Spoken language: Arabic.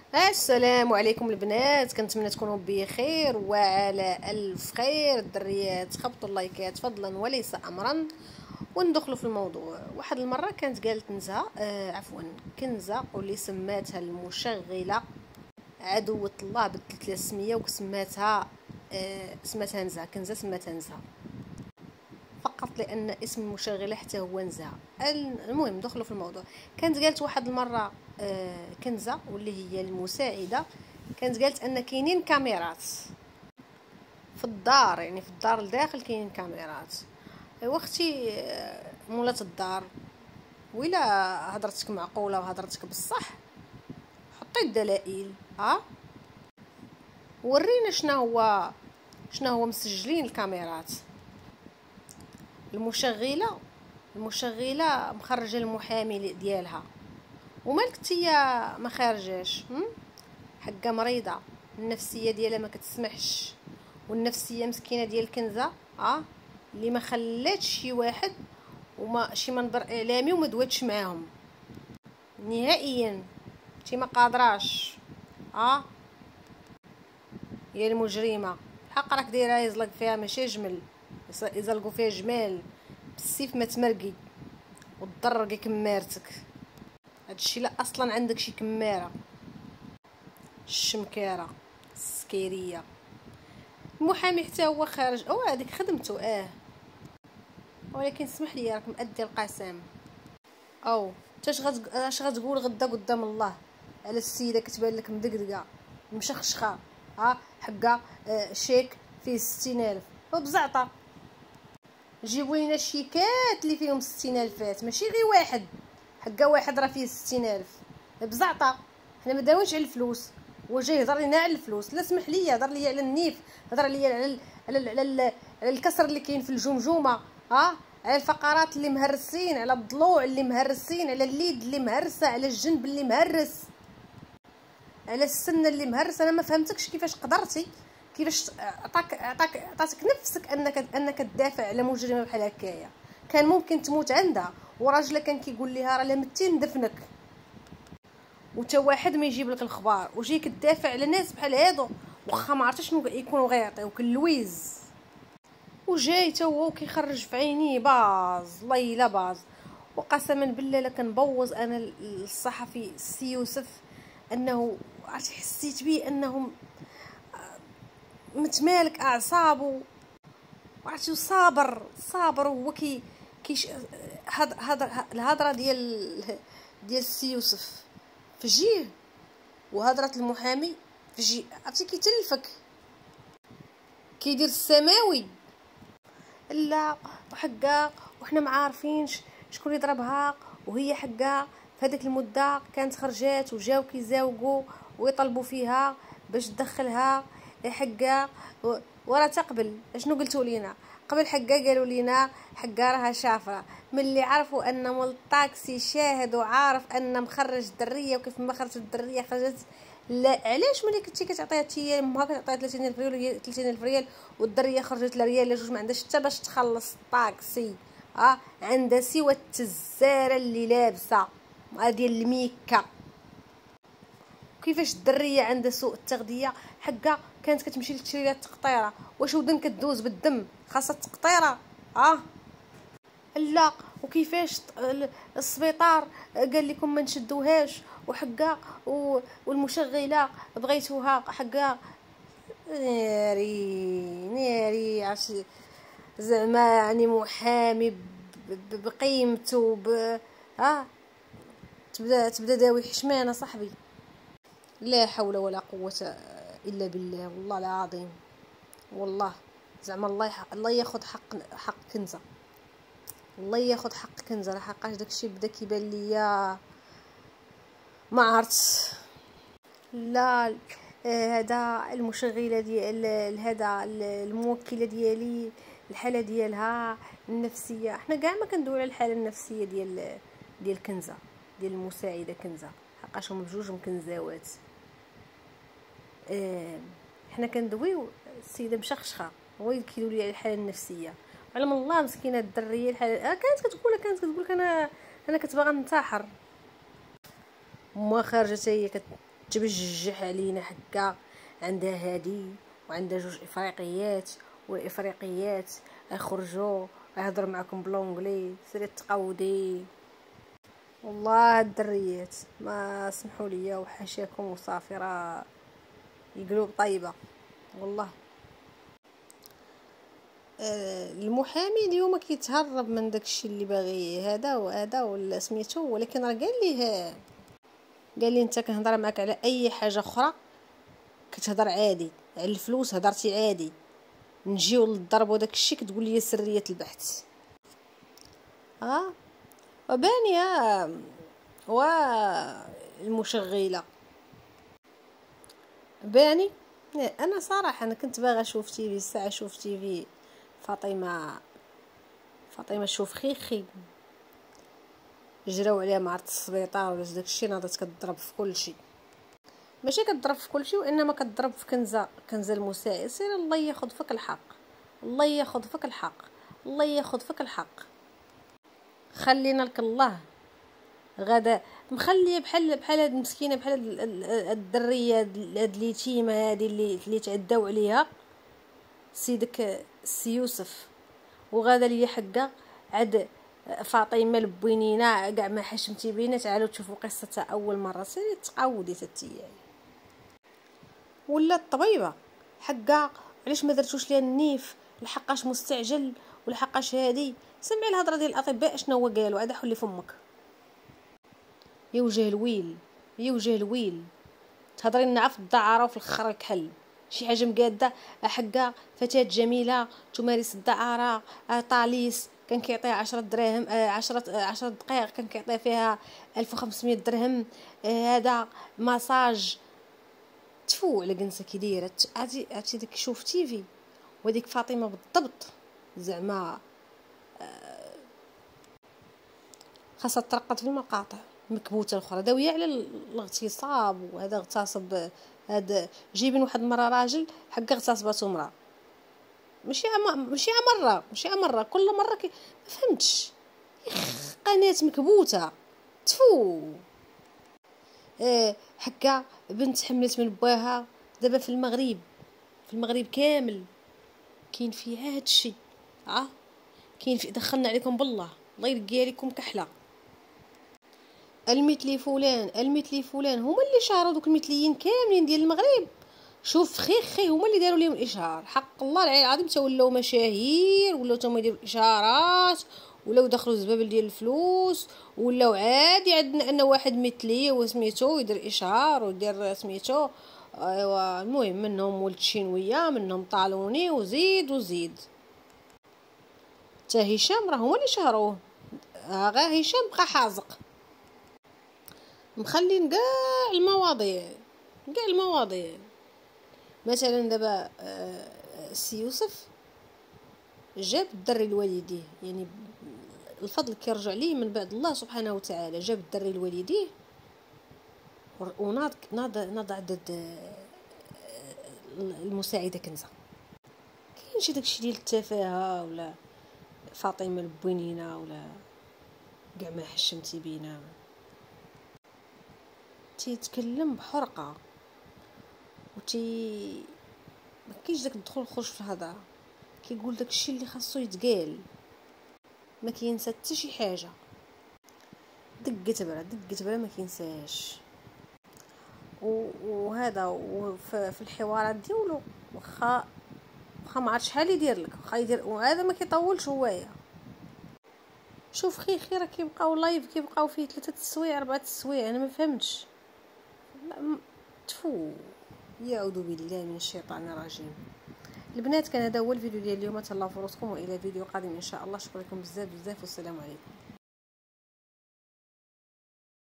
السلام عليكم البنات، كنتمنى تكونوا بخير وعلى الف خير. الدريات خبطوا اللايكات فضلا وليس امرا وندخلوا في الموضوع. واحد المره كانت قالت نزهه كنزه واللي سماتها المشغله عدوة الله، بدلت لها السميه وسماتها سماتها نزهه. كنزه سماتها نزهه فقط لان اسم المشغله حتى هو نزهه. المهم دخلوا في الموضوع. كانت قالت واحد المره كنزه واللي هي المساعده، كانت قالت ان كاينين كاميرات في الدار، يعني في الدار الداخل كاينين كاميرات. ايوا اختي مولات الدار، ولا هضرتك معقوله وهضرتك بالصح حطي الدلائل. ورينا شنو هو مسجلين الكاميرات. المشغله مخرجه المحامي ديالها، ومالك نتيا ما خارجاش؟ حقه مريضه، النفسيه ديالها ما كتسمحش، والنفسيه مسكينه ديال كنزه اللي ما خلاتش شي واحد وما شي منظر اعلامي وما دواتش معاهم نهائيا. انتي ما قادراش هي المجرمه. الحق راك دايره يزلق فيها ماشي جمل، يزلقوا فيها جمال بالسيف ما تمرقي وتضرقي كمارتك. هادشي لا اصلا عندك شي كماره الشمكاره السكيريه. المحامي حتى هو خارج، هذيك خدمته ولكن اسمح لي راك مأدي القسم. اش غتقول غدا قدام الله على السيده كتبان لك مدقدقه مشخشخه حقا شيك فيه 60,000 وبزعطه؟ جيبوا لينا الشيكات اللي فيهم 60,000 ماشي غير واحد. حقا واحد راه فيه 60,000 بزعطه. حنا ما داوينش على الفلوس، وجاي يهضر لينا على الفلوس؟ لا اسمح لي، هضر لي على النيف، هضر لي على الكسر اللي كاين في الجمجمه، على الفقرات اللي مهرسين، على الضلوع اللي مهرسين، على اليد اللي مهرسه، على الجنب اللي مهرس، على السنه اللي مهرسه. انا ما فهمتكش كيفاش قدرتي، كيفاش عطاتك نفسك انك تدافع على مجرمه بحال هكايا. كان ممكن تموت عندها وراجلها كان كيقول لها راه لا متي ندفنك، وتا واحد ما يجيب لك الخبار وجيك تدافع على ناس بحال هادو واخا ما عرفتش شنو يكونوا غيعطيوك اللويز. وجاي تا هو كيخرج في عينيه باز ليلى باز. وقسما بالله لكنبوظ انا الصحفي السي يوسف انه عرفتي حسيت بيه انه متمالك اعصابه، وعرفتي صابر هو هذا الهضره ديال السي يوسف فجيه، وهضره المحامي فجيه. عرفتي كيتلفك كيدير السماوي. لا وحقا وحنا ما عارفينش شكون اللي ضربها، وهي حقا في هذيك المده كانت خرجات وجاو كيزاوقوا ويطلبوا فيها باش تدخلها حقا. ورا تقبل شنو قلتوا لينا قبل؟ حقا قالوا لينا حقا راها شافره ملي عرفوا ان مول الطاكسي شاهد وعارف ان مخرج الدريه، وكيف ما خرجت الدريه خرجت. لا علاش ملي كنتي كتعطيها تي امها كتعطيها 30,000 ريال 30,000 ريال والدريه خرجت لا ريال لا جوج ما عندهاش حتى باش تخلص الطاكسي؟ عندها سوى التزاره اللي لابسه ديال الميكا. كيفاش الدريه عندها سوء التغذيه؟ حقا كانت كتمشي لتشري لها التقطيره. واش ودن كدوز بالدم خاصها التقطيره؟ لا وكيفاش السبيطار قال لكم ما نشدوهاش وحقا والمشغله بغيتوها حقا؟ ناري عرفتي زعما يعني محامي بقيمته تبدا داوي حشمانه صاحبي. لا حول ولا قوه الا بالله والله العظيم. والله زعما الله ياخذ حق كنزه، الله ياخذ حق كنزه. لحقاش داكشي بدا كيبان ليا ما عرفت. لا هذا المشغله ديال هذا الموكله ديالي الحاله ديالها النفسيه، حنا كاع ما كندويو على الحاله النفسيه ديال كنزه، ديال المساعده كنزه، حقاش هما بجوج مكنزاوات. حنا كندويو السيده مشخشخه، هو اللي كيدوي لي على الحاله النفسيه. علم الله مسكينه الدريه الحاله كانت كتقول لك انا كتبغى ننتحر. ما خارجه هي تبجح علينا حكا. عندها هادي وعندها جوج افريقيات، والافريقيات يخرجوا يهضر معكم بلونجلي. سيري تقودي والله الدريات ما سمحوا لي وحاشاكم وصافي، راه القلوب طيبه والله. المحامي اليوم كيتهرب من داكشي اللي باغي هذا ولا سميتو، ولكن راه قال لي انت كنهضر معاك على اي حاجه اخرى كتهضر عادي، على الفلوس هضرتي عادي، نجيو نضربوا داكشي كتقول لي سريه البحث. وبانيه المشغله باني. انا صراحه انا كنت باغا نشوف تيفي الساعه، شوف تيفي فاطمه شوف خيخي جراو عليها مع السبيطار ولا داكشي، ناضت كتضرب في كل شيء، ماشي كتضرب في كل شيء وانما كتضرب في كنزه المساء. سير الله ياخذ فيك الحق، الله ياخذ فيك الحق، الله ياخذ فيك الحق. خلينا لك الله غدا مخليه بحال هاد المسكينه، بحال الدريه هاد اليتيمه هادي اللي تعداو عليها سيدك السي يوسف، وغدا ليا حقا عاد فاطمه البوينينه كاع ما حشمتي بينا. تعالوا تشوفوا قصتها اول مره. سيري تقاودي تتياي ولا الطبيبه حقا علاش ما درتوش ليها النيف، لحقاش مستعجل ولحقاش هادي. سمعي الهضره ديال الاطباء شنو هو قالوا، عاد حلي فمك يا وجه الويل، يا وجه الويل. تهضري لنا في الدعاره وفي الاخر الكحل، شي حاجه مقاده. حقا فتاه جميله تمارس الدعاره، طاليس كان كيعطيها 10 دراهم، 10 دقائق كان كيعطيها فيها 1500 درهم. هذا مساج تفو على جنسه كي دايره. عرفتي داك شوف تيفي وديك فاطمه بالضبط زعما خاصها ترقد في المقاطع مكبوته. الاخرى داويه على الاغتصاب، وهذا اغتصب هذا جايبين واحد المره راجل حقا اغتصبته مراه، ماشي مره كل مره ما فهمتش. قناه مكبوته تفو. حكا بنت حملت من باها. دابا في المغرب كامل كاين فيه هذا الشيء. كاين في دخلنا عليكم بالله، الله يرقي عليكم كحله. المثلي فلان هما اللي شهروا دوك المثليين كاملين ديال المغرب. شوف خيخي هما اللي داروا لهم الاشهار، حق الله العلي العظيم. تولاو مشاهير، ولاو تما يديروا الاشارات، ولاو دخلوا الزبابل ديال الفلوس، ولاو عادي عندنا ان واحد مثلي وسميتو يدير اشهار ويدير سميتو. ايوا المهم منهم ولد شينويه، منهم طالوني، وزيد تا هشام راه هما اللي شهروه. غير هشام بقى حازق مخلين كاع المواضيع. مثلا دابا السي يوسف جاب الدري لوالديه، يعني الفضل كيرجع ليه من بعد الله سبحانه وتعالى. جاب الدري لوالديه وناض عدد المساعده كنزه. كاينش داكشي ديال التفاهه ولا فاطمه البوينينه ولا كاع ما حشمتي بينا. تيتكلم بحرقه ما كاينش داك الدخول الخروج في الهضره. كيقول داكشي اللي خاصو يتقال، ما كينسى حتى شي حاجه. دقت بلا ما كينساش. وهذا في الحوارات ديالو واخا ما عرف شحال يدير لك، واخا يدير وهذا ما كيطولش هوايا. شوف خير راه كيبقاو لايف كيبقاو فيه 3 السوايع 4 السوايع. انا ما فهمتش. تفو يعوذ بالله من الشيطان الرجيم. البنات كان هذا هو الفيديو ديال اليوم. تهلاو في راسكم والى فيديو قادم ان شاء الله. شكرا لكم بزاف والسلام عليكم.